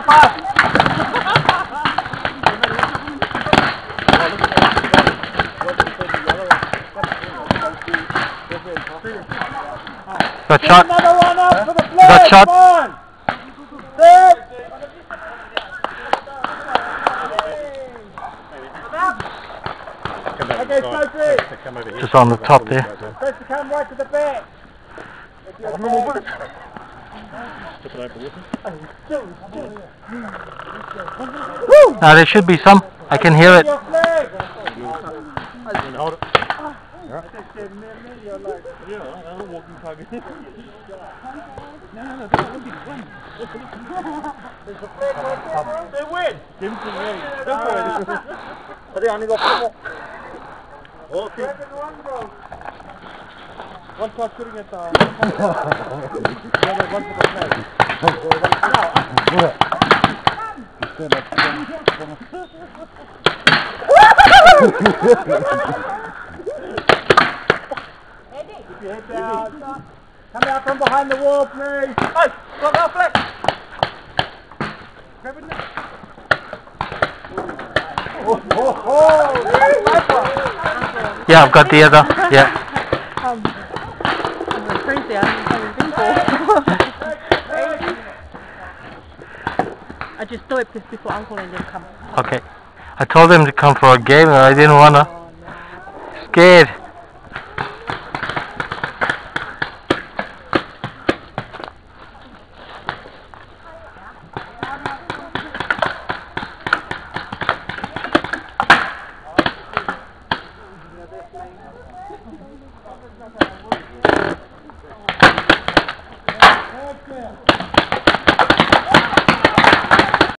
pass. Got shot. Another one up for the flag. Got shot. Come on. Sit. Okay, Sophie. Just on the top there. Press the cam right to the back. Now there should be some. I can hear it. Hold it. They win. I only got 4 more. Okay. One touch shooting at the one for the flag. Keep your head down. Come out from behind the wall, please. Hey, stop out, flag. Grab it now. Yeah, I've got the other. Yeah. I'm crazy. I'm paintball. I just do it because before Uncle and them come. Okay. I told them to come for a game and I didn't wanna. Scared.